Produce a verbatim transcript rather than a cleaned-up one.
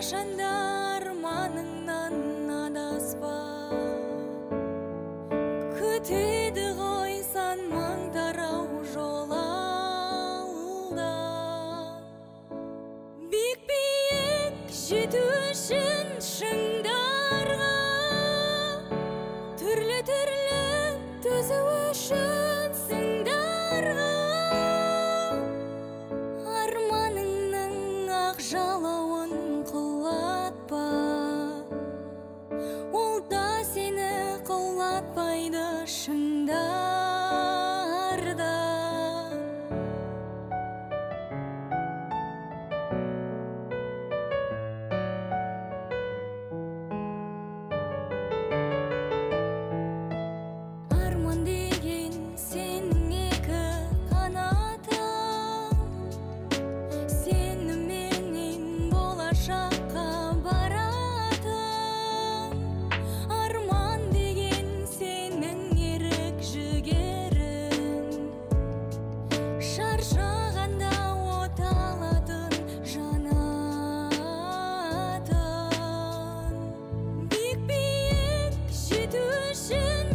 қашанда арманыңнан адаспа. Күтеді ғой сан мың тарау жол алда. Биік-биік жету үшін шыңдарға, түрлі-түрлі төзу үшін сыңдарға. Арманыңның ақ жалауын құлатпа, ол да сені құлатпайды шыңдарда. Арман деген сенің екі қанатың, сеніменен болашаққа баратын. Арман деген сенің ерік жігерің, шаршағанда от алатын жанатын. Биік-биік жету үшін